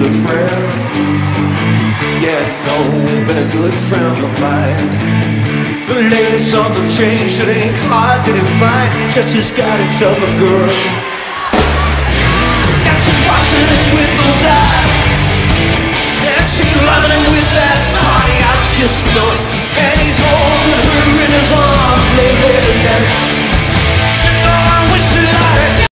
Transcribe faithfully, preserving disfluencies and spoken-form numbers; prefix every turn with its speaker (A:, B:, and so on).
A: a friend. Yeah, no, been a good friend of mine. The latest on the change, it ain't hard to define. Just he's got himself a girl.